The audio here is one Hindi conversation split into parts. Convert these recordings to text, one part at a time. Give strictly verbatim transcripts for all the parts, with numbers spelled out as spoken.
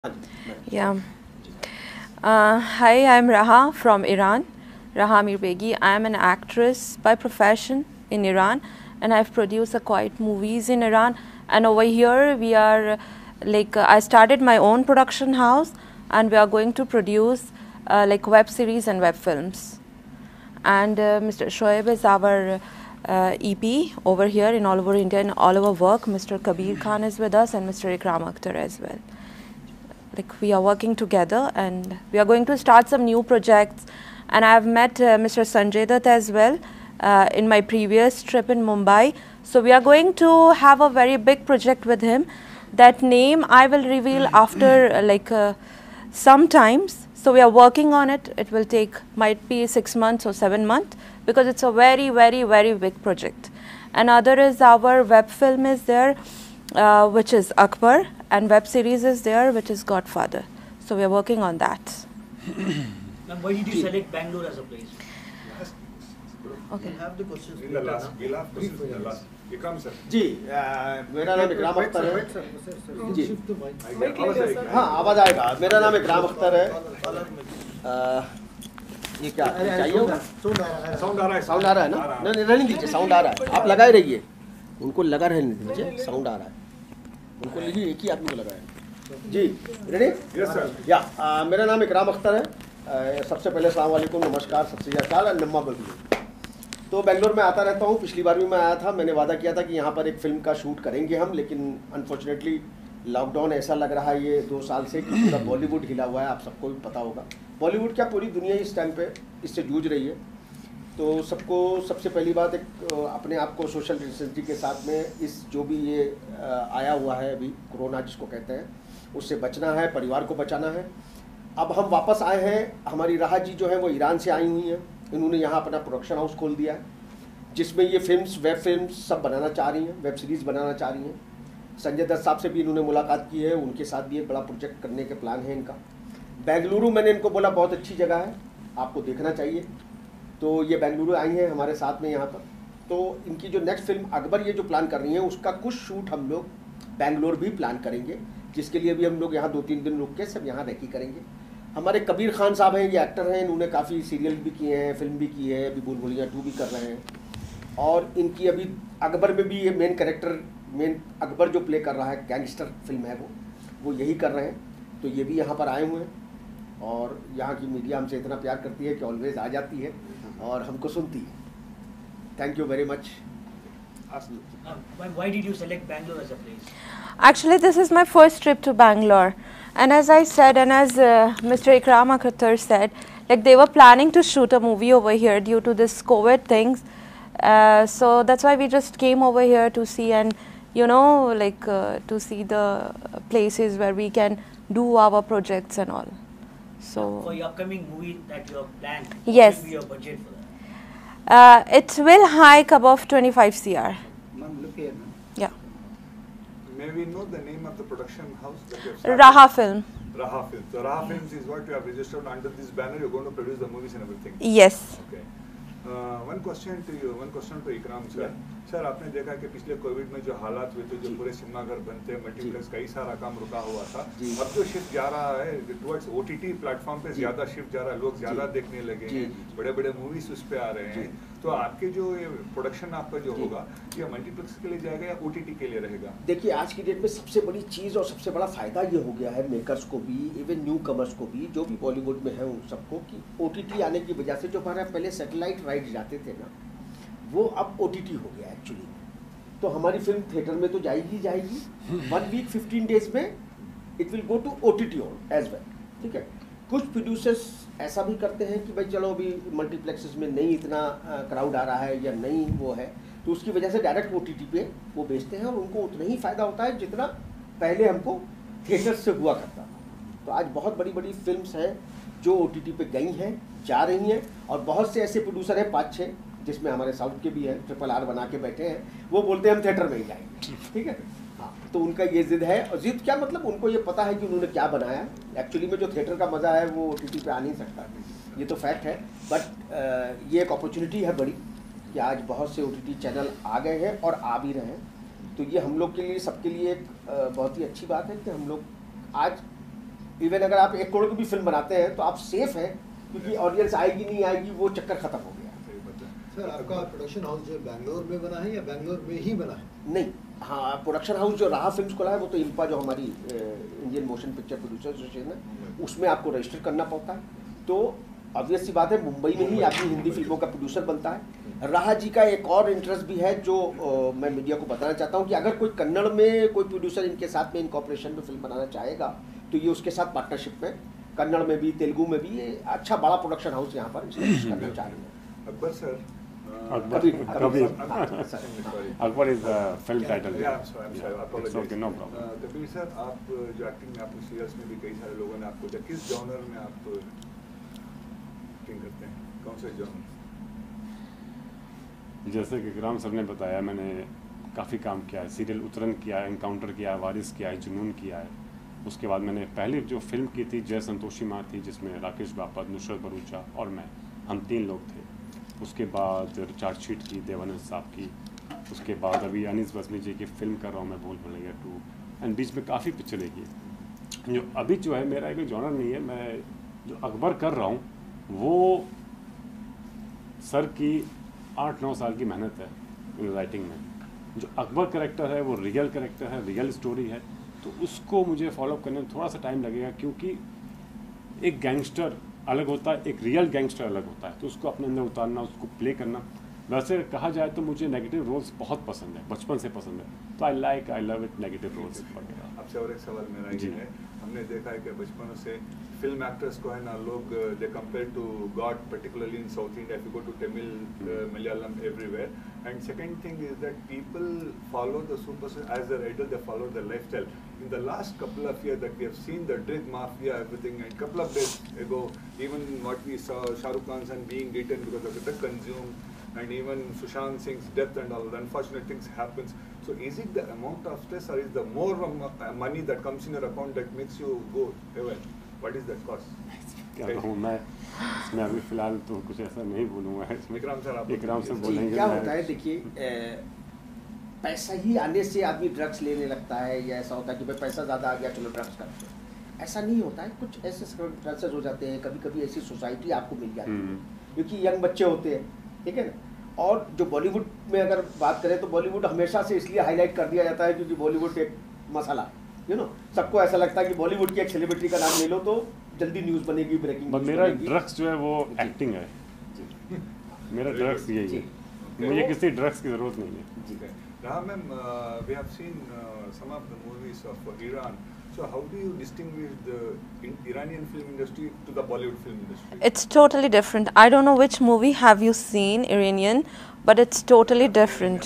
Yeah. Uh, hi, I'm Raha from Iran, Raha Mirbegi. I am an actress by profession in Iran, and I've produced a quite movies in Iran. And over here, we are like uh, I started my own production house, and we are going to produce uh, like web series and web films. And uh, Mister Shoaib is our uh, E P over here in all over India and all over work. Mister Kabir Khan is with us, and Mister Ikram Akhtar as well. Like we are working together, and we are going to start some new projects. And I have met uh, Mister Sanjay Dutt as well uh, in my previous trip in Mumbai. So we are going to have a very big project with him. That name I will reveal after uh, like uh, sometimes. So we are working on it. It will take might be six months or seven months because it's a very very very big project. Another is our web film is there, uh, which is Akbar, and web series is there, which is Godfather. So we are working on that. Ma'am, why did you select Bangalore as a place? Okay. We'll have the questions In the last, we'll have questions in the last. Ikram sir. जी अ, मेरा नाम इकराम अख्तर है जी I get- आवाज आएगी। हाँ आवाज़ आएगा मेरा नाम इकराम अख्तर है अ, ये क्या चाहिए होगा साउंड आ रहा है साउंड आ रहा है ना नहीं नहीं रहने दीजिए साउंड आ रहा है आप लगाए रहिए उनको लगा रहने दीजिए साउंड आ रहा है उनको लीजिए एक ही आदमी को लगाया जी रेडी यस सर या अ, मेरा नाम इकराम अख्तर है अ, सबसे पहले अस्सलाम वालेकुम नमस्कार सत श्री अकाल और नम्मा बगी। तो बेंगलोर में आता रहता हूँ, पिछली बार भी मैं आया था, मैंने वादा किया था कि यहाँ पर एक फ़िल्म का शूट करेंगे हम, लेकिन अनफॉर्चुनेटली लॉकडाउन ऐसा लग रहा है ये दो साल से कि पूरा बॉलीवुड हिला हुआ है, आप सबको भी पता होगा। बॉलीवुड क्या पूरी दुनिया इस टाइम पे इससे जूझ रही है। तो सबको सबसे पहली बात एक अपने आप को सोशल डिस्टेंसिंग के साथ में इस जो भी ये आया हुआ है अभी कोरोना जिसको कहते हैं उससे बचना है, परिवार को बचाना है। अब हम वापस आए हैं, हमारी राहा जी जो है वो ईरान से आई हुई हैं, इन्होंने यहाँ अपना प्रोडक्शन हाउस खोल दिया है जिसमें ये फिल्म्स वेब फिल्म्स सब बनाना चाह रही हैं, वेब सीरीज़ बनाना चाह रही हैं। संजय दत्त साहब से भी इन्होंने मुलाकात की है, उनके साथ भी एक बड़ा प्रोजेक्ट करने के प्लान है इनका। बेंगलुरु मैंने इनको बोला बहुत अच्छी जगह है, आपको देखना चाहिए, तो ये बेंगलुरु आई हैं हमारे साथ में यहाँ पर। तो इनकी जो नेक्स्ट फिल्म अकबर ये जो प्लान कर रही हैं उसका कुछ शूट हम लोग बेंगलोर भी प्लान करेंगे, जिसके लिए भी हम लोग यहाँ दो तीन दिन रुक के सब यहाँ रह के करेंगे। हमारे कबीर खान साहब हैं, ये एक्टर हैं, इन्होंने काफ़ी सीरियल भी किए हैं, फिल्म भी की है, अभी भूल भुलैया टू भी कर रहे हैं, और इनकी अभी अकबर में भी ये मेन कैरेक्टर मेन अकबर जो प्ले कर रहा है गैंगस्टर फिल्म है वो वो यही कर रहे हैं। तो ये भी यहाँ पर आए हुए हैं और यहाँ की मीडिया हमसे इतना प्यार करती है कि ऑलवेज आ जाती है और हमको सुनती है। Thank you very much. Uh, why, why did you select Bangalore as a place? Actually, this is my first trip to Bangalore. And as I said, and as uh, Mister Ikram Akhtar said, like they were planning to shoot a movie over here due to this COVID things. Uh, so that's why we just came over here to see and, you know, like uh, to see the places where we can do our projects and all. So For your upcoming movie that you have planned, Yes. what will be your budget for that? uh, it will hike above twenty-five crore. Ma'am, look here, ma'am. Yeah. May we know the name of the production house that you have started? Raha Film. Raha Films. So Raha Films is what you have registered under this banner. You're going to produce the movies and everything. Yes. Okay. Uh, one question to you. One question to Ikram sir. Sir आपने देखा कि पिछले कोविड में जो हालात हुए थे, जो पूरे सिनेमाघर बनते मल्टीप्लेक्स कई सारा काम रुका हुआ था, अब जो शिफ्ट जा रहा है टुवर्ड्स ओटीटी प्लेटफॉर्म पे ज्यादा शिफ्ट जा रहा है, लोग ज्यादा देखने लगे हैं, बड़े बड़े मूवीज उस पे आ रहे हैं, तो आपके जो ये प्रोडक्शन आपका जो होगा ये मल्टीप्लेक्स के लिए जाएगा या ओटीटी के लिए रहेगा? देखिए आज की डेट में सबसे बड़ी चीज़ और सबसे बड़ा फ़ायदा ये हो गया है मेकर्स को भी, इवन न्यू कमर्स को भी, जो भी बॉलीवुड में है उन सबको, कि ओटीटी आने की वजह से जो हमारा पहले सैटेलाइट राइट जाते थे ना वो अब ओटीटी हो गया एक्चुअली। तो हमारी फिल्म थिएटर में तो जाएगी जाएगी वन वीक फिफ्टीन डेज में it will go to OTT as well, ठीक है। कुछ प्रोड्यूसर्स ऐसा भी करते हैं कि भाई चलो अभी मल्टीप्लेक्सेस में नहीं इतना क्राउड आ रहा है या नहीं वो है, तो उसकी वजह से डायरेक्ट ओटीटी पे वो बेचते हैं और उनको उतना ही फ़ायदा होता है जितना पहले हमको थिएटर से हुआ करता था। तो आज बहुत बड़ी बड़ी फिल्म्स हैं जो ओटीटी पे गई हैं, जा रही हैं, और बहुत से ऐसे प्रोड्यूसर हैं पाँच छः जिसमें हमारे साउथ के भी हैं, ट्रिपल आर बना के बैठे हैं, वो बोलते हैं हम थिएटर में ही जाएंगे, ठीक है। हाँ, तो उनका ये जिद है, और जिद क्या मतलब उनको ये पता है कि उन्होंने क्या बनाया। एक्चुअली में जो थिएटर का मज़ा है वो ओटीटी पे आ नहीं सकता, ये तो फैक्ट है। बट ये एक अपॉर्चुनिटी है बड़ी कि आज बहुत से ओटीटी चैनल आ गए हैं और आ भी रहे हैं, तो ये हम लोग के लिए सबके लिए एक बहुत ही अच्छी बात है कि हम लोग आज इवन अगर आप एक करोड़ की भी फिल्म बनाते हैं तो आप सेफ हैं, क्योंकि ऑडियंस आएगी नहीं आएगी वो चक्कर खत्म हो गया। सर आपका प्रोडक्शन हाउस जो बैंगलोर में बना है या बैंगलोर में ही बना है? नहीं, हाँ, प्रोडक्शन हाउस जो राहा फिल्म्स खोला है वो तो इम्पा जो हमारी Indian motion picture producer association है उसमें आपको रजिस्टर करना पड़ता है। तो ऑब्वियस सी बात है मुंबई में ही आपकी हिंदी फिल्मों का प्रोड्यूसर बनता है। राहा जी का एक और इंटरेस्ट भी है जो आ, मैं मीडिया को बताना चाहता हूँ कि अगर कोई कन्नड़ में कोई प्रोड्यूसर इनके साथ में इनकॉर्पोरेशन में फिल्म बनाना चाहेगा तो ये उसके साथ पार्टनरशिप में कन्नड़ में भी तेलुगु में भी ये अच्छा बड़ा प्रोडक्शन हाउस यहाँ पर करना चाह रहे हैं। Akbar sir, Akbar, Akbar is the film title. Yeah, I'm sorry, I'm sorry, I apologize. It's okay, no problem. Uh, Kabir sir, आप जो एक्टिंग में आपने सीरियल्स में भी कई सारे लोगों ने आपको देखा, किस जॉनर में आप एक्टिंग करते हैं, कौन से जॉनर? जैसे कि इकराम सर ने बताया, मैंने काफ़ी काम किया है, सीरियल उतरन किया है, एनकाउंटर किया है, वारिस किया है, जुनून किया है। उसके बाद मैंने पहली जो फिल्म की थी जय संतोषी माँ थी, जिसमें राकेश बापत, नुसरत भरूचा और मैं, हम तीन लोग थे। उसके बाद चार्जशीट की देवानंद साहब की, उसके बाद अभी अनीस बसमी जी की फिल्म कर रहा हूँ मैं, भूल भुलैया टू, एंड बीच में काफ़ी पिक्चरें की। जो अभी जो है मेरा कोई जॉनर नहीं है, मैं जो अकबर कर रहा हूँ वो सर की आठ नौ साल की मेहनत है राइटिंग में। जो अकबर करेक्टर है वो रियल करेक्टर है, रियल स्टोरी है, तो उसको मुझे फॉलोअप करने में थोड़ा सा टाइम लगेगा, क्योंकि एक गैंगस्टर अलग होता है, एक रियल गैंगस्टर अलग होता है, तो उसको अपने अंदर उतारना, उसको प्ले करना। वैसे कहा जाए तो मुझे नेगेटिव रोल्स बहुत पसंद है, बचपन से पसंद है, तो I like I love it negative roles वगैरह। आपसे और एक सवाल मेरा ये है, हमने देखा है कि बचपन से फिल्म एक्टर्स को है ना लोग they compare to God, particularly in south India, if you go to Tamil, Malayalam, everywhere. And second thing is that people follow the superstar as their idol, they follow their lifestyle. In the last couple of years that we have seen the drug mafia, everything, and couple of days ago, even what we saw, Shah Rukh Khan's son being beaten because of the drug consumed, and even Sushant Singh's death and all the unfortunate things happens. So is it the amount of stress, or is the more money that comes in your account that makes you go heaven? What is that cost? क्या कहूँ मैं इसमें अभी फिलहाल तो कुछ ऐसा नहीं बोलूँगा इसमें। इकराम सर, आप इकराम सर बोलेंगे। क्या होता है, देखिए पैसा ही आने से आदमी ड्रग्स लेने लगता है, या ऐसा होता है कि भाई पैसा ज़्यादा आ गया चलो ड्रग्स करते हैं, ऐसा नहीं होता है। कुछ ऐसे सर्कमस्टेंसेस हो जाते हैं, कभी कभी ऐसी सोसाइटी आपको मिल जाती है, क्योंकि यंग बच्चे होते हैं, ठीक है ना। और जो बॉलीवुड में अगर बात करें तो बॉलीवुड हमेशा से इसलिए हाईलाइट कर दिया जाता है क्योंकि बॉलीवुड एक मसाला, यू नो, सबको ऐसा लगता है कि बॉलीवुड की एक सेलिब्रिटी का नाम ले लो तो जल्दी न्यूज़ बनेगी, ब्रेकिंग न्यूज़ मेरा बनेगी। ड्रग्स जो है वो एक्टिंग है, मेरा ड्रग्स यही है, मुझे किसी ड्रग्स की ज़रूरत नहीं है। Raha ma'am, uh, we have seen uh, some of the movies of uh, Iran. So how do you distinguish the in Iranian film industry to the Bollywood film industry? It's totally different. I don't know which movie have you seen, Iranian, but it's totally different.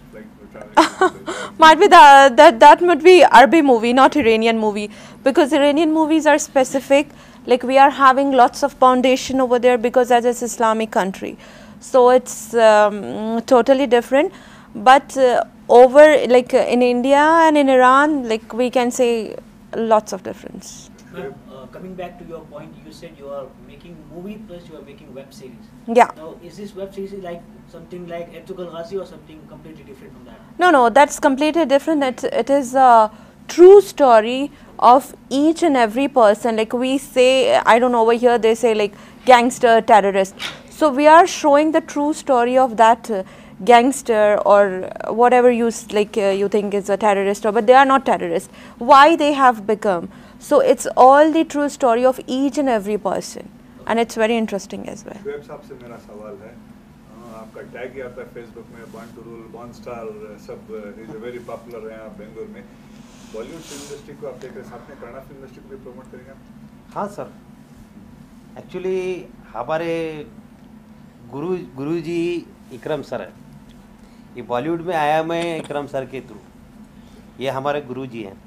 Might be that that that might be Arabic movie, not Iranian movie, because Iranian movies are specific. Like we are having lots of foundation over there because as it's Islamic country, so it's um, totally different. But uh, over like uh, in India and in Iran, like we can say lots of difference. Ma'am, uh, coming back to your point, you said you are making movie plus you are making web series. Yeah. Now, is this web series like something like Ertugrul Ghazi or something completely different from that? No, no, that's completely different. It, it is a true story of each and every person. Like we say, I don't know, over here they say like gangster, terrorist. So we are showing the true story of that uh, gangster or whatever you like uh, you think is a terrorist, or but they are not terrorists. Why they have become. So it's all the true story of each and every person, and it's very interesting as well. Shoaib साहब से मेरा सवाल है, आपका टैग ही आता है फेसबुक में, born to rule, born star, सब इज वेरी पॉपुलर हैं आप बेंगलोर में। बॉलीवुड फिल्म इंडस्ट्री को आप देख रहे हैं, साथ में कन्नड़ फिल्म इंडस्ट्री को भी प्रमोट करेंगे? हाँ सर, एक्चुअली हमारे गुरु गुरुजी इकरम सर है, ये बॉलीवुड में आया मैं इकरम सर के थ्रू, ये हमारे गुरुजी हैं।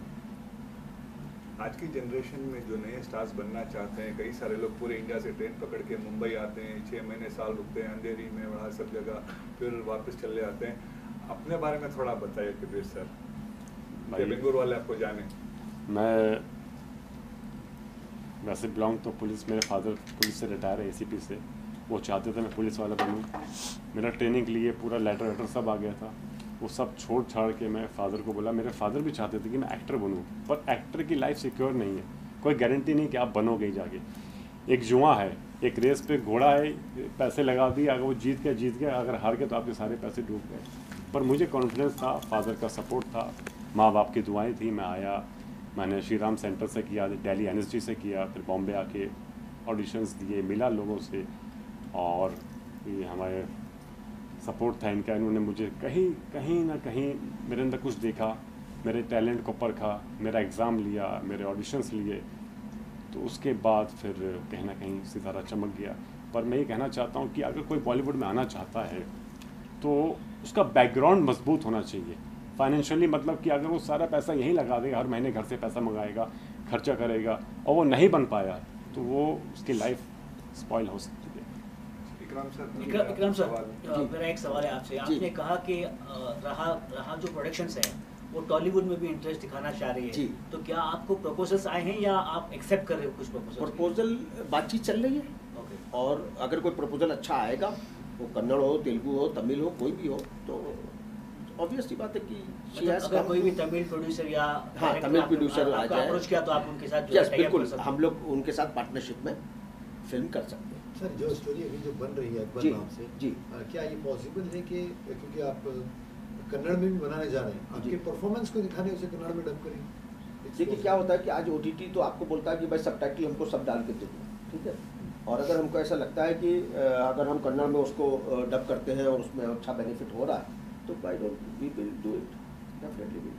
आज की जनरेशन में जो नए स्टार्स बनना चाहते हैं, कई सारे लोग पूरे इंडिया से ट्रेन पकड़ के मुंबई आते हैं, छः महीने साल रुकते हैं अंधेरी में, वहाँ सब जगह, फिर वापस चले जाते हैं। अपने बारे में थोड़ा बताइए कबीर सर, बेंगलुरु वाले आपको जाने। मैं वैसे बिलोंग तो पुलिस, मेरे फादर पुलिस से रिटायर है, एसीपी से, वो चाहते थे मैं पुलिस वाला बनूं। मेरा ट्रेनिंग के लिए पूरा लेटर वेटर सब आ गया था, वो सब छोड़ छाड़ के मैं फादर को बोला, मेरे फादर भी चाहते थे कि मैं एक्टर बनूं, पर एक्टर की लाइफ सिक्योर नहीं है, कोई गारंटी नहीं कि आप बनोगे ही जाके। एक जुआ है, एक रेस पे घोड़ा है, पैसे लगा दिए, अगर वो जीत गया जीत गया, अगर हार गया तो आपके सारे पैसे डूब गए। पर मुझे कॉन्फिडेंस था, फादर का सपोर्ट था, माँ बाप की दुआएं थी। मैं आया, मैंने श्री राम सेंटर से किया, दिल्ली एन एस जी से किया, फिर बॉम्बे आके ऑडिशंस दिए, मिला लोगों से, और ये हमारे सपोर्ट था इनका। इन्होंने मुझे कहीं कहीं ना कहीं मेरे अंदर कुछ देखा, मेरे टैलेंट को परखा, मेरा एग्ज़ाम लिया, मेरे ऑडिशंस लिए, तो उसके बाद फिर कहीं ना कहीं सितारा चमक गया। पर मैं ये कहना चाहता हूँ कि अगर कोई बॉलीवुड में आना चाहता है तो उसका बैकग्राउंड मजबूत होना चाहिए फाइनेंशियली, मतलब कि अगर वो सारा पैसा यहीं लगा देगा, हर महीने घर से पैसा मंगाएगा, खर्चा करेगा, और वो नहीं बन पाया तो वो उसकी लाइफ स्पॉइल हो सकती है। इकराम सर, इकराम सर मेरा एक सवाल है आपसे। आपने कहा कि रहा रहा जो प्रोडक्शंस है वो टॉलीवुड में भी इंटरेस्ट दिखाना चाह रही है, तो क्या आपको प्रपोजल्स आए हैं या आप एक्सेप्ट कर रहे हो कुछ प्रपोजल? प्रपोजल बातचीत चल रही है, और अगर कोई प्रपोजल अच्छा आएगा, वो कन्नड़ हो, तेलुगु हो, तमिल हो, कोई भी हो, तो ऑब्वियस सी बात है कि मतलब अगर कोई भी तमिल प्रोड्यूसर या हाँ तमिल प्रोड्यूसर आ जाए, अप्रोच किया तो आप उनके साथ यस बिल्कुल, हम लोग उनके साथ पार्टनरशिप में फिल्म कर सकते हैं। सर जो स्टोरी अभी जो बन रही है अकबर नाम से, जी क्या ये पॉसिबल है कि क्योंकि आप कन्नड़ में भी बनाने जा रहे हैं, आपके परफॉर्मेंस को दिखाने उसे कन्नड़ में डब करें? देखिए क्या होता है कि आज ओ टी टी तो आपको बोलता है कि भाई सबटाइटल हमको सब डाल के दे दो, ठीक है, और अगर हमको ऐसा लगता है कि अगर हम कन्नड़ में उसको डब करते हैं और उसमें अच्छा बेनिफिट हो रहा है तो I don't we will do it, definitely we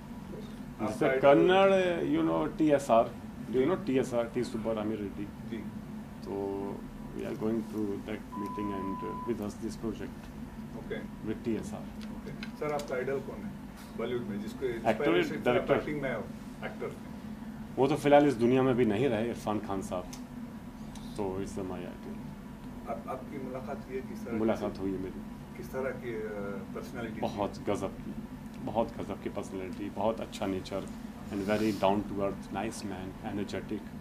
will. जैसे Kannada you know T S R, do you know T S R, T Subbarami Reddy ji, तो we are going to that meeting and with us this project okay with T S R. Okay sir, आपका आइडल कौन है बॉलीवुड में जिसको एक्टर डायरेक्टर एक्टिंग में एक्टर? वो तो फिलहाल इस दुनिया में भी नहीं रहे, इरफान खान साहब, तो इस समय आइडल। आप आपकी मुलाकात हुई है? किस तरह मुलाकात हुई है मेरी? किस तरह की पर्सनालिटी? बहुत गजब की, बहुत गजब की पर्सनालिटी, बहुत अच्छा nature and very down to earth, nice man, energetic,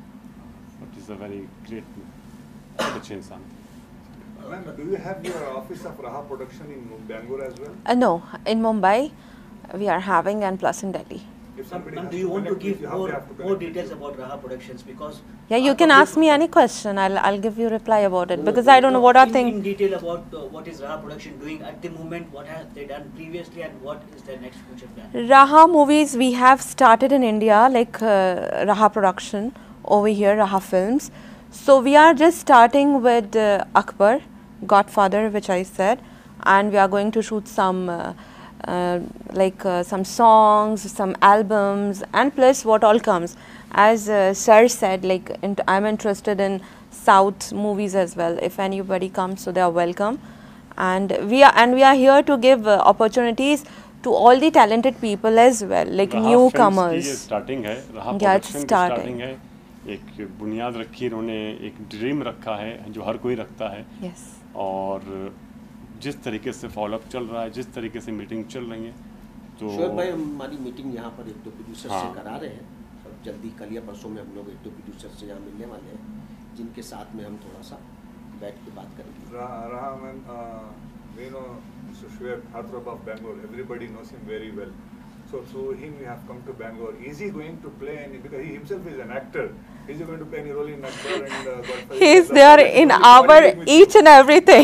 but is a very great, बहुत अच्छे इंसान थे। Ma'am, do you have your office of Raha Production in Bangalore as well? Uh, no, in Mumbai we are having, and plus in Delhi. Ma'am, do you want to give more, more details about Raha Productions? Because yeah, you can ask me any question. I'll I'll give you reply about it, because I don't know what are things. In detail about uh, what is Raha Production doing at the moment, what have they done previously, and what is their next future plan? Raha Movies we have started in India, like uh, Raha Production over here, Raha Films. So we are just starting with uh, Akbar, Godfather, which I said, and we are going to shoot some uh, uh, like uh, some songs, some albums, and plus what all comes. As uh, Sir said, like int I'm interested in South movies as well. If anybody comes, so they are welcome, and we are and we are here to give uh, opportunities to all the talented people as well, like newcomers. Starting है, Raha Yeah, it's Production की starting. starting है, एक बुनियाद रखी इन्होंने, एक ड्रीम रखा है जो हर कोई रखता है। Yes. और जिस तरीके से फॉलोअप चल रहा है, जिस तरीके से मीटिंग चल रही है, तो श्योर भाई हमारी मीटिंग यहाँ पर एक दो प्रोड्यूसर हाँ। से करा रहे हैं, अब जल्दी कल या परसों में हम लोग एक दो प्रोड्यूसर से यहाँ मिलने वाले हैं, जिनके साथ में हम थोड़ा सा बैठ के बात करेंगे। Raha man, we know Mister Shweb Heartthrob of Bangalore. Everybody knows him very well. So through him we have come to Bangalore. Is he going to play any, because he himself is an actor, is he going to play any role in Akbar and uh, Godfather? He is there in our each and everything.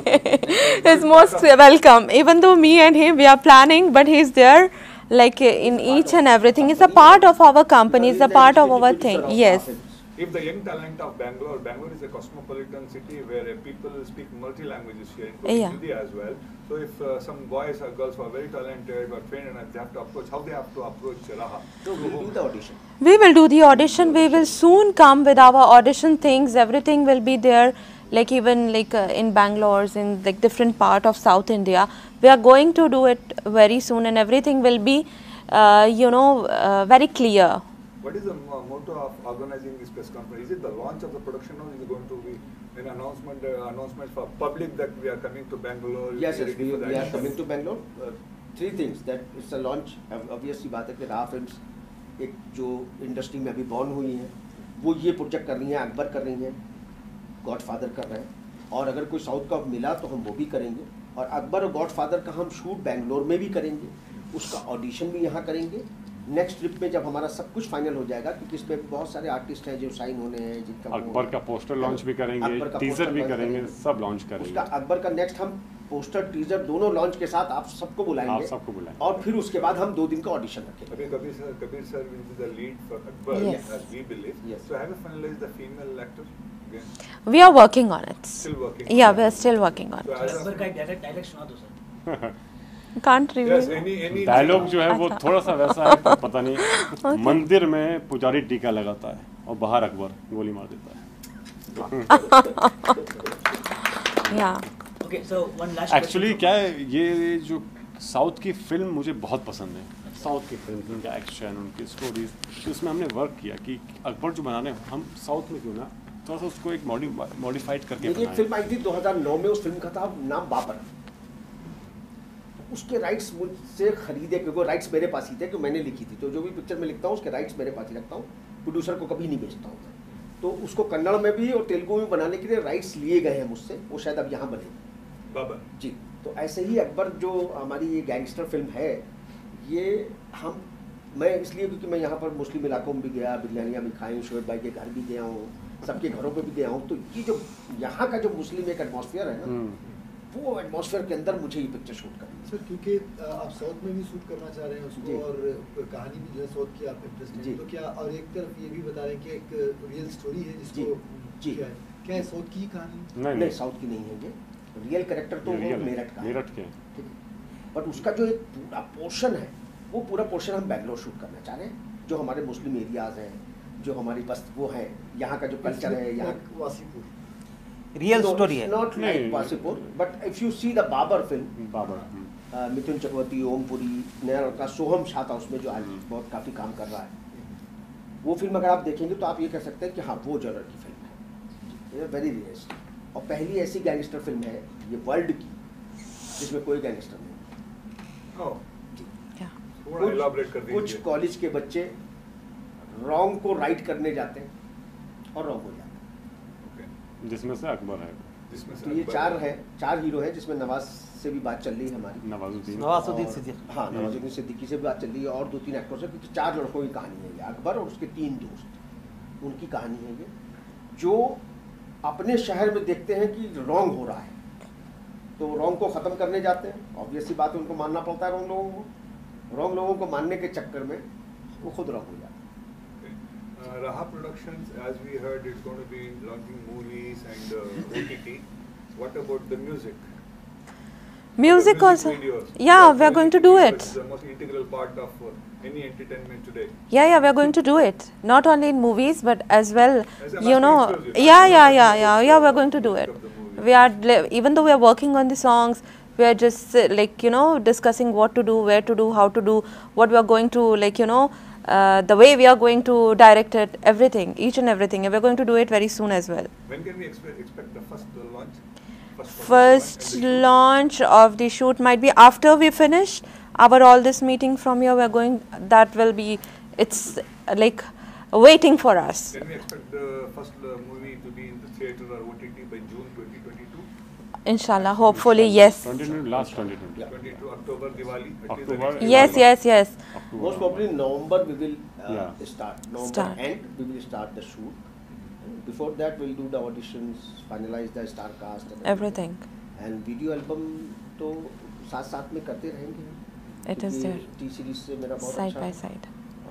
He's most welcome. Even though me and him we are planning, but he's there like in each and everything. It's a part of our company. It's a part of our thing. Yes. If the young talent of Bangalore, Bangalore is a cosmopolitan city where uh, people speak multi-languages here, including Yeah. Hindi as well. So if uh, some boys or girls who are very talented or trained enough, they have to approach, how they have to approach Raha? So we'll do the audition. We will do the audition. We will soon come with our audition things. Everything will be there. Like even like uh, in Bangalore, in like different part of South India, we are going to do it very soon, and everything will be, uh, you know, uh, very clear. What is the uh, motto of organizing this press conference? Is it the launch of the production, or is it going to be an announcement uh, announcement for public that we are coming to Bangalore? Yes, yes, we, for the we are action? coming to Bangalore. Uh, three things that it's a launch. Obviously बात है कि राहा फिल्म्स एक जो इंडस्ट्री में अभी बॉर्न हुई हैं, वो ये प्रोजेक्ट कर रही हैं, अकबर कर रही हैं, गॉडफादर कर रहे हैं, और अगर कोई साउथ का मिला तो हम वो भी करेंगे, और अकबर और गॉडफादर का हम शूट बैंगलोर में भी करेंगे, उसका ऑडिशन भी यहाँ करेंगे, नेक्स्ट ट्रिप में जब हमारा सब कुछ फाइनल हो जाएगा, क्योंकि इसमें बहुत सारे आर्टिस्ट हैं जो साइन होने हैं, जिनका अकबर का पोस्टर लॉन्च भी करेंगे, टीजर भी करेंगे, सब लॉन्च करेंगे। उसका अकबर का नेक्स्ट हम पोस्टर टीजर दोनों लॉन्च के साथ आप सबको बुलाएंगे, आप सबको बुलाएंगे और फिर उसके बाद हम दो दिन का ऑडिशन रखेंगे। Kabir Kabir sir Kabir sir will be the lead for Akbar as we believe. Yes. So have you finalized the female actor again? We are working on it. Still working. Yeah, we are still working on So it. as of- Akbar का एक डायरेक्ट डायलॉग सुना दो sir. Can't Yes, reveal. any any dialogue जो है वो थोड़ा सा वैसा है, पता नहीं। मंदिर में पुजारी टीका लगाता है और बाहर अकबर गोली मार देता है। Yeah. Okay, so one last actually question. क्या है, ये जो साउथ की फिल्म मुझे बहुत पसंद है। साउथ की फिल्म, उनका एक्शन, उनकी स्टोरीज, तो उसमें हमने वर्क किया कि अकबर जो बना रहे हैं हम साउथ में क्यों ना थोड़ा सा उसको एक मॉडिफाइड करके मेरी एक फिल्म आई थी दो हज़ार नौ में, उस फिल्म का था नाम बाबर। उसके राइट्स मुझसे खरीदे, क्योंकि राइट्स मेरे पास ही थे, कि मैंने लिखी थी, तो जो भी पिक्चर में लिखता हूँ उसके राइट्स मेरे पास ही रखता हूँ, प्रोड्यूसर को कभी नहीं बेचता हूँ। तो उसको कन्नड़ में भी और तेलुगु में बनाने के लिए राइट्स लिए गए हैं मुझसे, वो शायद अब यहाँ बने बाबर जी। तो ऐसे ही अकबर जो हमारी ये गैंगस्टर फिल्म है, ये हम मैं इसलिए क्योंकि मैं यहाँ पर मुस्लिम इलाकों में भी गया, बिरयानियाँ भी खाई, शोएब भाई के घर भी गया हूँ, सबके घरों पे भी गया हूँ, तो ये जो यहाँ का जो मुस्लिम एक एटमॉस्फेयर है ना, वो एटमॉस्फेयर के अंदर मुझे ये पिक्चर शूट करनी सर, क्योंकि आप साउथ में भी शूट करना चाह रहे हैं जी। उसको, और कहानी भी जो है साउथ की आप इंटरेस्टेड जी। है, तो क्या, और एक तरफ ये भी बता रहे हैं कि एक रियल स्टोरी है जिसको जी। क्या है, क्या है साउथ की कहानी? नहीं नहीं, साउथ की नहीं है ये, रियल कैरेक्टर तो वो मेरठ का है, मेरठ के, ठीक है। बट उसका जो एक पूरा पोर्शन है, वो पूरा पोर्शन हम बैंगलोर शूट करना चाह रहे हैं, जो हमारे मुस्लिम एरियाज हैं, जो हमारी बस वो है, यहाँ का जो कल्चर है, यहाँ वासीपुर रियल स्टोरी है। Not like Wasseypur, but if you see the Babar film, Babar, Mithun Chakraborty, Om Puri, नया लड़का सोहम शाह था उसमें, जो आज बहुत काफ़ी काम कर रहा है, वो फिल्म अगर आप देखेंगे तो आप ये कह सकते हैं कि हाँ वो जॉनर की फिल्म है, वेरी रियलिस्टिक, और पहली ऐसी गैंगस्टर फिल्म है ये वर्ल्ड की जिसमें कोई गैंगस्टर नहीं। थोड़ा elaborate कर कुछ दीजिए। कॉलेज के बच्चे रॉन्ग को राइट करने जाते हैं और रॉन्ग हो जाते हैं, जिसमें से अकबर है, जिसमें से तो ये अकबर- चार है, चार हीरो हैं, जिसमें नवाज से भी बात चल रही है हमारी, नवाजुद्दीन, नवाजुद्दीन और- सिद्दीकी। हाँ, नवाजुद्दीन सिद्दीकी से भी बात चल रही है, और दो तीन एक्टर्स हैं, क्योंकि चार लड़कों की कहानी है ये, अकबर और उसके तीन दोस्त, उनकी कहानी है ये, जो अपने शहर में देखते हैं कि रॉन्ग हो रहा है, तो रॉन्ग को ख़त्म करने जाते हैं, ऑब्वियसली बात है, उनको मानना पड़ता है रॉन्ग लोगों को, रॉन्ग लोगों को मानने के चक्कर में वो खुद रॉन्ग हो जाते हैं। Uh, Raha Productions, as we heard, it's going to be launching movies and uh, O T T. What about the music? Music The also. videos. Yeah, The we are going to music do videos it. is the most integral part of uh, any entertainment today. Yeah, yeah, we are going to do it. Not only in movies, but as well, As a you know. marketing exclusive. Yeah, yeah, yeah, yeah, yeah. We are going to do Music it. of the movie. We are li- even though we are working on the songs, we are just uh, like you know discussing what to do, where to do, how to do, what we are going to like you know. Uh, the way we are going to direct it, everything, each and everything, and we are going to do it very soon as well. When can we expect, expect the first uh, launch? First, First launch and the shoot? launch of the shoot might be after we finish our all this meeting from here. We are going. That will be. It's uh, like waiting for us. Can we expect the first uh, movie to be in the theatre or O T T by June twenty twenty-two? Inshallah, hopefully, yes. twenty twenty, last twenty twenty. Yeah. twenty-two October Diwali. at least the October, next Yes, Diwali. yes, yes. October, Most probably November we will uh, Yeah. start. November Start. end we will start the shoot. Before that we'll do the auditions, finalize the star cast and Everything. And video album तो साथ साथ में करते रहेंगे। It is there. T series से मेरा बहुत Side अच्छा by है। side.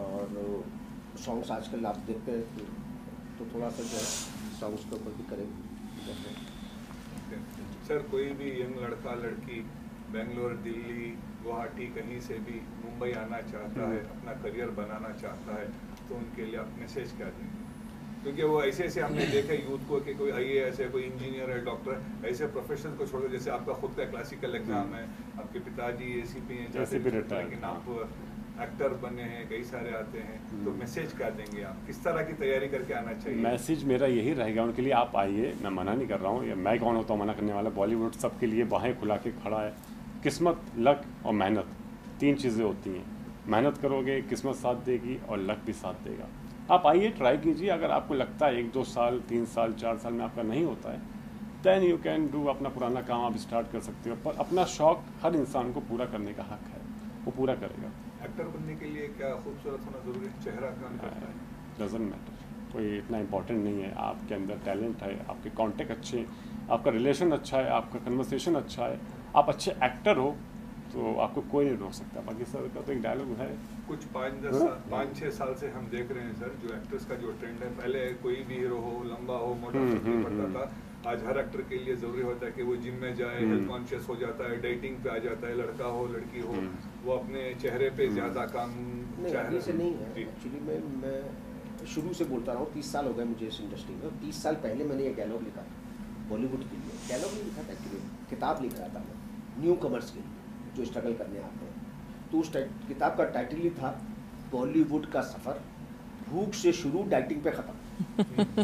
और सॉन्ग्स आजकल आप देखते हैं तो थोड़ा सा जो है सॉन्ग्स के ऊपर भी करेंगे। Okay. सर कोई भी यंग लड़का लड़की बेंगलोर, दिल्ली, गुवाहाटी कहीं से भी मुंबई आना चाहता है, अपना करियर बनाना चाहता है, तो उनके लिए आप मैसेज क्या देंगे? क्योंकि वो ऐसे ऐसे हमने देखा यूथ को कि कोई आई ए एस है, कोई इंजीनियर है, डॉक्टर है, ऐसे प्रोफेशन को छोड़कर, जैसे आपका खुद का क्लासिकल एग्जाम है, आपके पिताजी ए सी पी हैं, A C P retired, लेकिन आप एक्टर बने हैं, कई सारे आते हैं, तो मैसेज क्या देंगे आप? किस तरह की तैयारी करके आना चाहिए? मैसेज मेरा यही रहेगा उनके लिए, आप आइए, मैं मना नहीं कर रहा हूँ, या मैं कौन होता हूँ मना करने वाला, बॉलीवुड सबके लिए बाहें खुला के खड़ा है। किस्मत, लक और मेहनत, तीन चीज़ें होती हैं। मेहनत करोगे, किस्मत साथ देगी और लक भी साथ देगा। आप आइए, ट्राई कीजिए, अगर आपको लगता है एक दो साल, तीन साल, चार साल में आपका नहीं होता है, देन यू कैन डू, अपना पुराना काम आप स्टार्ट कर सकते हो, पर अपना शौक हर इंसान को पूरा करने का हक है, वो पूरा करेगा। एक्टर बनने के लिए क्या खूबसूरत होना जरूरी है, चेहरा काम करता है? डजंट मैटर, कोई इतना इम्पोर्टेंट नहीं है। आपके अंदर टैलेंट है, आपके कॉन्टेक्ट अच्छे हैं, आपका रिलेशन अच्छा है, आपका कन्वर्सेशन अच्छा है, आप अच्छे एक्टर हो, तो आपको कोई नहीं रोक सकता। बाकी सर का तो एक डायलॉग है, कुछ पाँच दस साल पाँच छः साल से हम देख रहे हैं सर, जो एक्टर्स का जो ट्रेंड है, पहले कोई भी हीरो हो, लंबा हो, मोटा फर्क नहीं पड़ता था। आज हर एक्टर के लिए जरूरी होता है कि वो जिम में जाए, हेल्थ कॉन्शियस हो जाता है, डाइटिंग पे आ जाता है, लड़का हो लड़की हो, वो अपने चेहरे पे ज्यादा काम नहीं से नहीं है। एक्चुअली मैं मैं शुरू से बोलता रहा हूँ, तीस साल हो गए मुझे इस इंडस्ट्री में। तीस साल पहले मैंने ये डायलॉग लिखा था बॉलीवुड के लिए। डायलॉग नहीं लिखा था एक्चुअली, किताब लिख रहा था मैं न्यू कमर्स के लिए जो स्ट्रगल करने आते हैं। तो उस किताब का टाइटल ही था बॉलीवुड का सफ़र, भूख से शुरू डाइटिंग पे ख़त्म।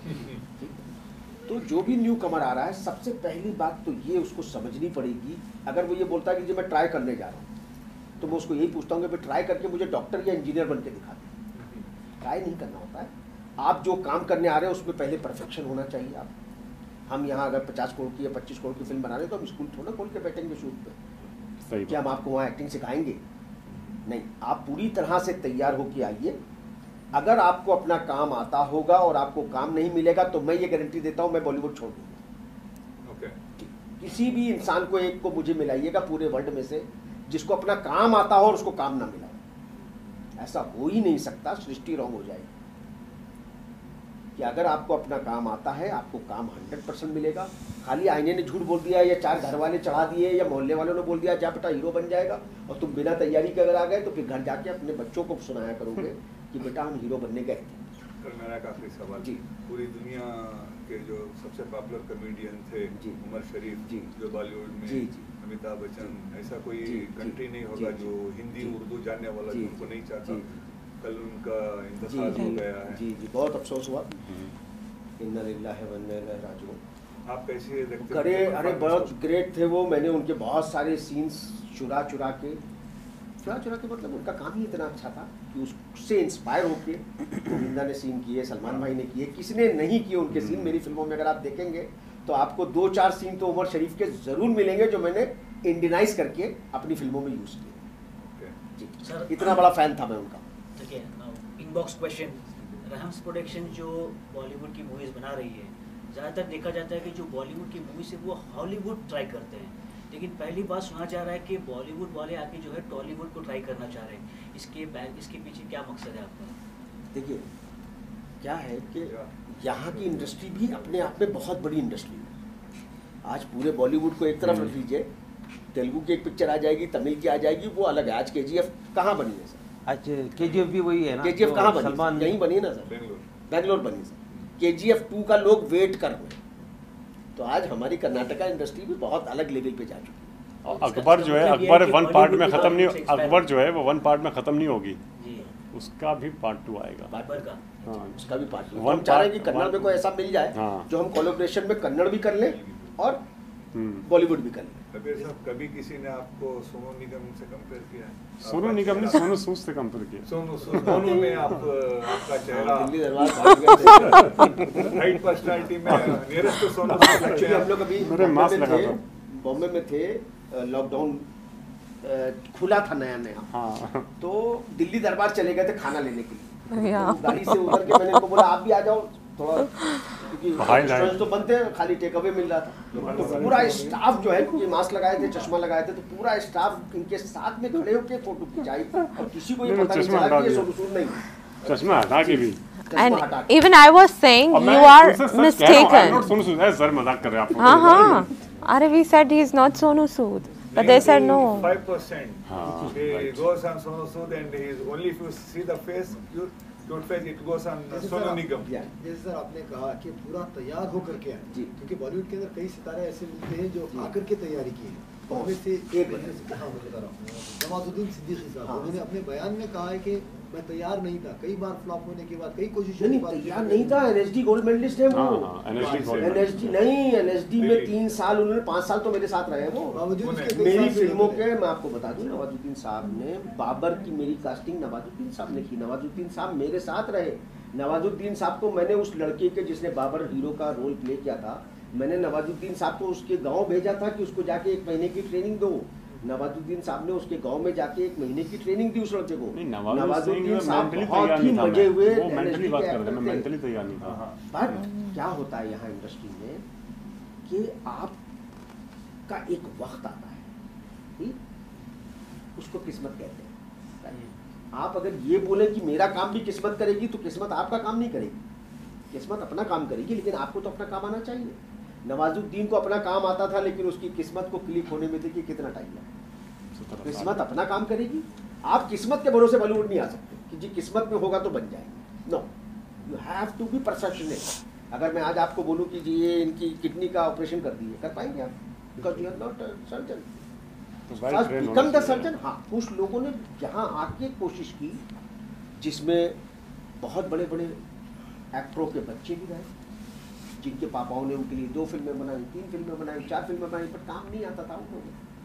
तो जो भी न्यू कमर आ रहा है, सबसे पहली बात तो ये उसको समझनी पड़ेगी। अगर वो ये बोलता है कि जो मैं ट्राई करने जा रहा हूँ, तो मैं उसको यही पूछता हूँ कि भाई ट्राई करके मुझे डॉक्टर या इंजीनियर बन के दिखा दें। ट्राई नहीं करना होता है। आप जो काम करने आ रहे हैं उसमें पहले परफेक्शन होना चाहिए। आप हम यहाँ अगर पचास करोड़ की या पच्चीस करोड़ की फिल्म बना रहे हैं तो हम स्कूल थोड़ा खोल के बैठेंगे शूट पे, क्या हम आपको वहाँ एक्टिंग सिखाएंगे? नहीं, आप पूरी तरह से तैयार होके आइए। अगर आपको अपना काम आता होगा और आपको काम नहीं मिलेगा तो मैं ये गारंटी देता हूँ मैं बॉलीवुड छोड़ दूँगा। okay. कि, किसी भी इंसान को एक को मुझे मिलाइएगा पूरे वर्ल्ड में से जिसको अपना काम आता हो और उसको काम ना मिला। ऐसा हो ही नहीं सकता, सृष्टि रॉन्ग हो जाएगी। कि अगर आपको अपना काम आता है, आपको काम हंड्रेड परसेंट मिलेगा। खाली आईने ने झूठ बोल दिया या चार घर वाले चढ़ा दिए या मोहल्ले वालों ने बोल दिया जा बेटा हीरो बन जाएगा, और तुम बिना तैयारी के अगर आ गए तो फिर घर जाके अपने बच्चों को सुनाया करोगे कि बेटा हम हीरो बनने गए थे। सर मेरा एक आखिरी सवाल जी, पूरी दुनिया के जो सबसे पॉपुलर कॉमेडियन थे जी, उमर शरीफ जी, जो बॉलीवुड में जी, जी, अमिताभ बच्चन, ऐसा कोई कंट्री नहीं होगा जो हिंदी उर्दू जानने वाला उनको नहीं चाहता। कल उनका इंतकाल हो गया है। जी जी, बहुत अफसोस हुआ। इन्ना लिल्लाहि व इन्ना इलैहि राजिऊन। आप कैसे देखते हैं? अरे अरे बहुत ग्रेट थे वो। मैंने उनके बहुत सारे सीन्स चुरा चुरा के चुरा चुरा के मतलब उनका काम ही इतना अच्छा था कि उससे इंस्पायर होके गोविंदा ने सीन किए, सलमान भाई ने किए, किसी ने नहीं किए उनके सीन। मेरी फिल्मों में अगर आप देखेंगे तो आपको दो चार सीन तो उमर शरीफ के ज़रूर मिलेंगे जो मैंने इंडियनाइज करके अपनी फिल्मों में यूज़ किए। जी सर, इतना बड़ा फैन था मैं उनका। देखिए, इनबॉक्स क्वेश्चन, रहम्स प्रोडक्शन जो बॉलीवुड की मूवीज़ बना रही है, ज़्यादातर देखा जाता है कि जो बॉलीवुड की मूवीज़ है वो हॉलीवुड ट्राई करते हैं, लेकिन पहली बार सुना जा रहा है कि बॉलीवुड वाले आके जो है टॉलीवुड को ट्राई करना चाह रहे हैं। इसके बैक इसके पीछे क्या मकसद है आपका? देखिए क्या है कि यहाँ की इंडस्ट्री भी अपने आप में बहुत बड़ी इंडस्ट्री है। आज पूरे बॉलीवुड को एक तरफ रख लीजिए, तेलुगु की एक पिक्चर आ जाएगी, तमिल की आ जाएगी, वो अलग है। आज के जी एफ कहाँ बनी है सर? आज के जी एफ भी वही है ना। के जी एफ कहाँ बनी? सलमान यहीं बनी ना सर, बेंगलोर बनी सर। के जी एफ टू का लोग वेट कर रहे हैं। तो आज हमारी कर्नाटका इंडस्ट्री भी बहुत अलग लेवल पे जा चुकी है। अकबर जो है, अकबर वन पार्ट में खत्म नहीं, अकबर जो है वो वन पार्ट में खत्म नहीं होगी, उसका भी पार्ट टू आएगा। अकबर का हाँ, उसका भी पार्ट टू। हम चाह रहे हैं कि कन्नड़ में कोई ऐसा मिल जाए जो हम कोलैबोरेशन में कन्नड़ भी कर लें और बॉलीवुड भी कर लें। कबीर साहब, कभी किसी ने आपको सोनू निगम से कंपेयर किया है? सोनू निगम ने सोनू सूद से कंपेयर किया। सोनू सूद, दोनों में आप आपका चेहरा दिल्ली दरबार हाइट पर्सनालिटी में nearest to Sonu Sood. Actually हम लोग अभी बॉम्बे में थे, लॉकडाउन खुला था नया नया। हाँ। तो दिल्ली दरबार चले गए थे खाना लेने के लिए। तो गाड़ी से उतर के मैंने उनको बोला आप भी आ जाओ थोड़ा, क्योंकि रेस्टोरेंट तो बंद थे, खाली टेक अवे मिल रहा था। तो पूरा स्टाफ जो है, क्योंकि मास्क लगाए थे, चश्मा लगाए थे, तो पूरा स्टाफ इनके साथ में खड़े होकर फोटो खिंचाई और किसी को ये पता नहीं चला कि ये सोनू सूद नहीं, चश्मा हटा के भी। And even I was saying you are mistaken. Sonu Sood है सर, मजाक कर रहे हैं आप। हाँ हाँ, अरे we said he is not Sonu Sood, but they said no. five percent he goes on Sonu Sood and he is only if you see the face you don't face it goes on Sonu Nigam. जैसे सर आपने कहा कि पूरा तैयार होकर के आए, क्योंकि बॉलीवुड के अंदर कई सितारे ऐसे मिलते हैं जो आकर के तैयारी की है। से एक नवाजुद्दीन सिद्दीकी साहब, उन्होंने अपने बयान में कहा है कि मैं तैयार नहीं था, कई बार फ्लॉप होने के बाद कई कोशिशों नहीं तैयार नहीं था। एनएसडी गोल्ड मेडलिस्ट है वो। एनएसडी नहीं, एनएसडी में तीन साल उन्होंने, पाँच साल तो मेरे साथ रहे वो मेरी फिल्मों के। मैं आपको बता दूं, नवाजुद्दीन साहब ने बाबर की मेरी कास्टिंग नवाजुद्दीन साहब ने की। नवाजुद्दीन साहब मेरे साथ रहे। नवाजुद्दीन साहब को मैंने उस लड़के के जिसने बाबर हीरो का रोल प्ले किया था, मैंने नवाजुद्दीन साहब को उसके गांव भेजा था कि उसको जाके एक महीने की ट्रेनिंग दो। नवाजुद्दीन साहब ने उसके गांव में जाके एक महीने की ट्रेनिंग दी उस लड़के को। नवाजुद्दीन साहब बहुत ही मजे हुए, वो मेंटली बात कर रहे हैं, मैं मेंटली तैयार नहीं था। पर क्या होता है यहाँ इंडस्ट्री में कि आप का एक वक्त आता है, ठीक, उसको किस्मत कहते हैं। आप अगर ये बोले कि मेरा काम भी किस्मत करेगी, तो किस्मत आपका काम नहीं करेगी, किस्मत अपना काम करेगी, लेकिन आपको तो अपना काम आना चाहिए। नवाजुद्दीन को अपना काम आता था, लेकिन उसकी किस्मत को क्लिक होने में देखिए कितना टाइम लगा। किस्मत अपना काम करेगी, आप किस्मत के भरोसे बॉलीवुड नहीं आ सकते कि जी किस्मत में होगा तो बन जाएगा। No, you have to be perfectionist. अगर मैं आज आपको बोलूं कि जी ये इनकी किडनी का ऑपरेशन कर दिए, कर पाएंगे आप? Because you are not a surgeon, become the surgeon. हाँ, कुछ लोगों ने यहाँ आके कोशिश की जिसमें बहुत बड़े बड़े एक्टरों के बच्चे भी रहे, जिनके पापाओं ने उनके लिए दो फिल्में बनाई, तीन फिल्में बनाई, चार फिल्में बनाई, पर काम नहीं आता था उनको।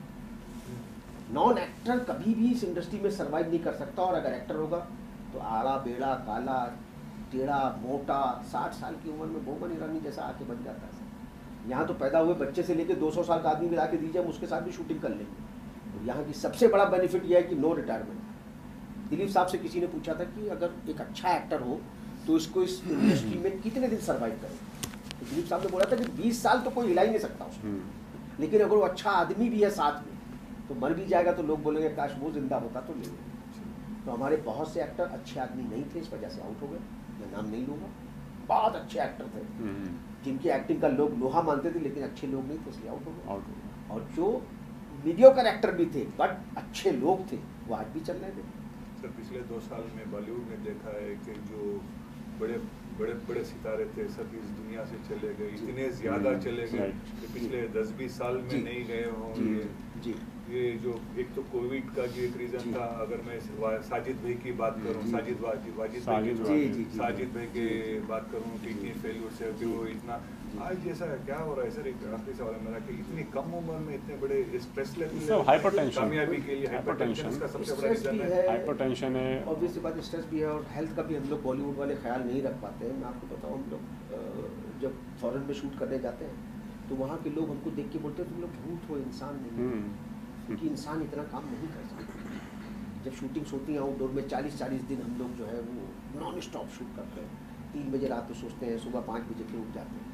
नॉन एक्टर कभी भी इस इंडस्ट्री में सर्वाइव नहीं कर सकता, और अगर एक्टर होगा तो आड़ा बेड़ा काला टेढ़ा मोटा साठ साल की उम्र में बोमन ईरानी जैसा आके बन जाता है। यहाँ तो पैदा हुए बच्चे से लेकर दो सौ साल का आदमी मिला के दीजिए, हम उसके साथ भी शूटिंग कर लेंगे। और यहाँ की सबसे बड़ा बेनिफिट यह है कि नो रिटायरमेंट। दिलीप साहब से किसी ने पूछा था कि अगर एक अच्छा एक्टर हो तो इसको इस इंडस्ट्री में कितने दिन सर्वाइव करे, तो दिलीप साहब ने बोला था कि बीस साल तो कोई हिला ही नहीं सकता उसको, लेकिन अगर वो अच्छा आदमी भी है साथ में तो मर भी जाएगा तो लोग बोलेंगे काश वो जिंदा होता तो ले लेंगे। तो हमारे बहुत से एक्टर अच्छे आदमी नहीं थे, इस वजह से आउट हो गए। मैं नाम नहीं लूँगा, बहुत अच्छे एक्टर थे जिनकी एक्टिंग का लोग लोहा मानते थे, लेकिन अच्छे लोग नहीं थे, इसलिए आउट हो गए। और जो मीडियोकर एक्टर भी थे बट अच्छे लोग थे, वो आज भी चल रहे थे। सर, पिछले दो साल में बॉलीवुड में देखा है कि जो बड़े बड़े बड़े सितारे थे सब इस दुनिया से चले गए, इतने ज्यादा चले गए कि पिछले दस बीस साल में नहीं गए होंगे। जी, ये जो एक तो कोविड का जो एक रीजन था, अगर मैं साजिद भाई की बात करूं, साजिद वाजिद वाजिद भाई की साजिद भाई की बात करूं, किडनी फेल्यूर से कि वो इतना आज जैसा क्या हो रहा है सर, एक आखिरी सवाल है मेरा कि इतनी कम उम्र में इतने बड़े स्ट्रेस लेवल, हाइपरटेंशन, कामयाबी के लिए हाइपरटेंशन का सबसे बड़ा रीजन है। हाइपरटेंशन है, ऑब्वियसली बात स्ट्रेस भी है, और हेल्थ का भी हम लोग बॉलीवुड वाले ख्याल नहीं रख पाते हैं। मैं आपको बताऊं, हम लोग जब फॉरेन में शूट करने जाते हैं तो वहाँ के लोग हमको देख के बोलते हैं तुम लोग भूत हो, इंसान नहीं, क्योंकि इंसान इतना काम नहीं कर सकता। जब शूटिंग्स होती हैं आउटडोर में चालीस चालीस दिन हम लोग जो है वो नॉन स्टॉप शूट करते हैं, तीन बजे रात को सोचते हैं, सुबह पाँच बजे फिर उठ जाते हैं।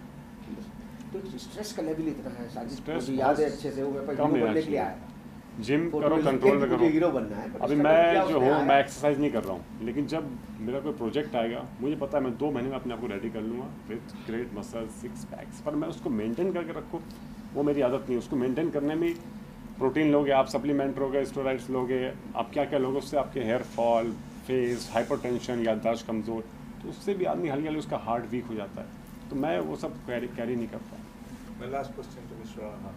तो स्ट्रेस का लेवल इतना है, साजिद मुझे याद है अच्छे से, वो मेरे पास हीरो बनने के लिए आया था। जिम करो, कंट्रोल में करो, हीरो बनना है। अभी मैं जो हूँ मैं एक्सरसाइज नहीं कर रहा हूँ, लेकिन जब मेरा कोई प्रोजेक्ट आएगा मुझे पता है मैं दो महीने में अपने आप को रेडी कर लूँगा with great muscle six packs, पर मैं उसको मेंटेन करके रखूँ वो मेरी आदत नहीं है। उसको मेंटेन करने में प्रोटीन लोगे आप, सप्लीमेंट लोगे, स्टेरॉइड्स लोगे आप, क्या क्या लोगे, उससे आपके हेयर फॉल, फेस, हाइपरटेंशन, याददाश्त कमज़ोर, तो उससे भी आदमी हल्की हल्की उसका हार्ट वीक हो जाता है। तो मैं वो सब कैरी कैरी नहीं करता। My last question to Mister Raha.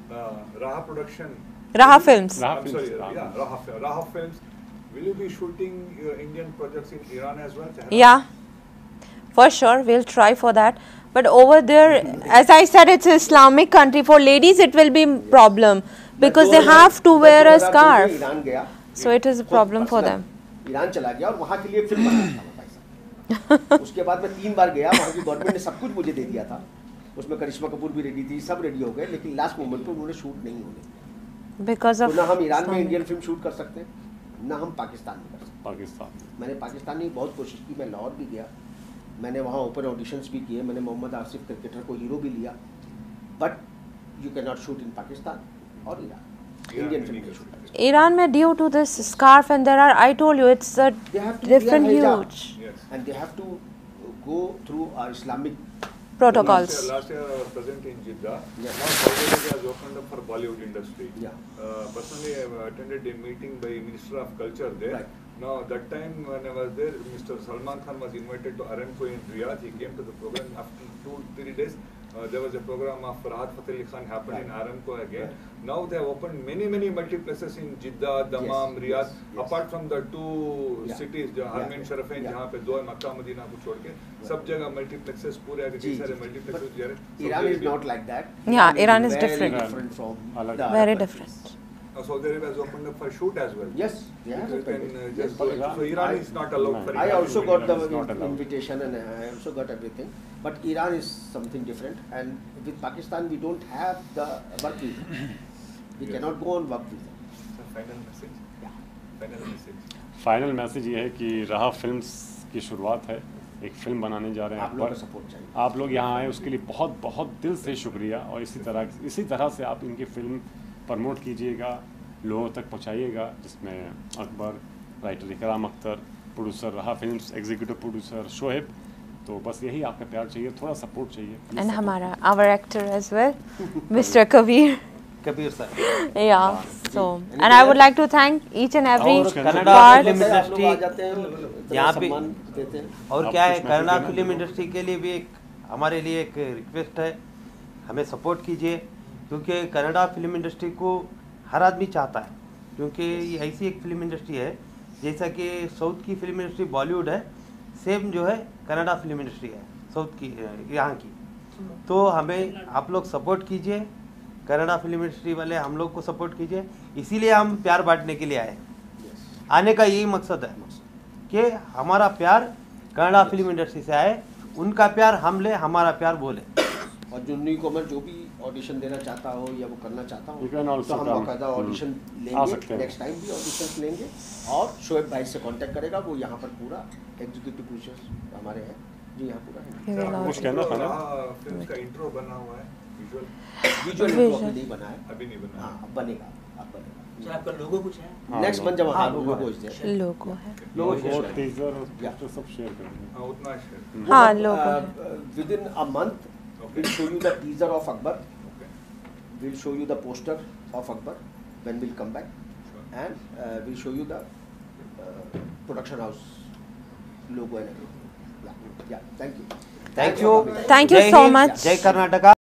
Uh, Raha Production. Raha Films. Raha I'm Films. sorry, Raha yeah, Raha, Fil- Raha Films. Will you be shooting uh, Indian projects in Iran as well? Tehran? Yeah, for sure, we'll try for that. But over there, as I said, it's an Islamic country. For ladies, it will be problem because they have to wear a scarf. So it is a problem for them. Iran चला गया और वहाँ के लिए फिल्म बनाया था मैं पैसा। उसके बाद मैं तीन बार गया, वहाँ की गवर्नमेंट ने सब कुछ मुझे दे दिया था, उसमें करिश्मा कपूर भी रेडी थी, सब रेडी हो गए, लेकिन लास्ट मोमेंट पे उन्होंने शूट नहीं होने दिया। Because of तो ना हम ईरान में इंडियन फिल्म शूट कर सकते हैं, ना हम पाकिस्तान में कर सकते। पाकिस्तान मैंने पाकिस्तान में बहुत कोशिश की, मैं लाहौर भी गया, मैंने वहाँ ओपन ऑडिशंस भी किए, मैंने मोहम्मद आसिफ क्रिकेटर को हीरो भी लिया, but you can not shoot in Pakistan और ईरान। इंडियन फिल्म के शूट Iran में due to this scarf and there are, I told you, it's a different huge Yes. and they have to go through our Islamic protocols. Last year, last year I was present in Jeddah. Yes. Now Saudi Arabia has opened up for Bollywood industry. Yeah. Uh, personally, I have attended a meeting by Minister of Culture there. Right. Now that time when I was there, Mister Salman Khan was invited to Aramco in Riyadh. He came to the program after two three days. Uh, there was a program of Rahat Fateh Ali Khan happened Right. in Aramco again. Right. Now they have opened many many multiplexes in Jeddah, Dammam, Yes, Riyadh. yes, yes. Apart from the two Yeah. cities, जो Yeah. Harmain Sharafain, Yeah. जहाँ पे दो है मक्का मदीना को छोड़ के, सब जगह multiplexes पूरे आगे जी, कई सारे जी, जी। multiplexes जा रहे हैं। Iran is Saudi not like that. Yeah, Iran is very different. different from Alag- the Very other different. countries. Now Saudi Arabia has opened up for shoot as well. Yes, they have You opened can uh, it. just Yes. go. Iran- So Iran I- is not allowed for I Iran also to got be- the is not allowed. invitation and I also got everything, but Iran is something different. And with Pakistan, we don't have the work visa. We Yes. cannot go on work visa. Final message ये है कि राहा फिल्म्स की शुरुआत है, एक फिल्म बनाने जा रहे हैं आप लोगों का सपोर्ट चाहिए। आप लोग यहाँ आए उसके लिए बहुत बहुत दिल से शुक्रिया, और इसी तरह इसी तरह से आप इनकी फिल्म प्रमोट कीजिएगा, लोगों तक पहुँचाइएगा, जिसमें Akbar, writer Ikram Akhtar, producer Raha films, executive producer Shoaib. तो बस यही आपका प्यार चाहिए, थोड़ा सपोर्ट चाहिए। एंड हमारा our actor as well mister Kabir Kabir sir, yeah, so and I would like to thank each and every Kannada part film industry यहाँ यहाँ पे पे और क्या है, कन्नड़ा फिल्म इंडस्ट्री के लिए भी एक हमारे लिए एक रिक्वेस्ट है, हमें सपोर्ट कीजिए, क्योंकि कन्नड़ा फिल्म इंडस्ट्री को हर आदमी चाहता है, क्योंकि ये ऐसी एक फिल्म इंडस्ट्री है जैसा कि साउथ की फिल्म इंडस्ट्री बॉलीवुड है, सेम जो है कन्नड़ा फिल्म इंडस्ट्री है साउथ की, यहाँ की। तो हमें आप लोग सपोर्ट कीजिए, कन्नड़ा फिल्म इंडस्ट्री वाले हम लोग को सपोर्ट कीजिए, इसीलिए हम प्यार बांटने के लिए आए। आने का यही मकसद है कि हमारा प्यार कन्नड़ा फिल्म इंडस्ट्री से आए, उनका प्यार हम ले, हमारा प्यार वो ले। और जो न्यू कॉमर जो भी ऑडिशन देना चाहता हो या वो करना चाहता हो, You can also तो हम come. बाकायदा ऑडिशन आ लेंगे, सकते हैं। नेक्स्ट टाइम भी ऑडिशन लेंगे, और शोएब भाई से कांटेक्ट करेगा, वो यहाँ पर पूरा एग्जीक्यूटिव प्रोड्यूसर हमारे हैं जी, यहाँ पूरा है। He will कुछ कहना था ना? फिल्म का इंट्रो बना हुआ है, विजुअल विजुअल Visual. अभी नहीं बना है, अभी नहीं बना। हाँ अब बनेगा, अब सर बनेगा। आपका लोगो कुछ है? हाँ, नेक्स्ट मंथ जब हाँ, हाँ लोगो लोगो है। इस दे लोगो है। लोगो और शेयर टीजर और Yeah. पोस्टर सब शेयर करेंगे। हाँ, उतना शेयर। हाँ, लोगो है। Within a month we'll show you the teaser of Akbar, we'll show you the poster of Akbar when we'll come back, and uh, we'll show you the uh, production house logo and everything. Yeah, yeah, thank you. Thank you, Thank you जय so हिंद, much. जय कर्नाटका।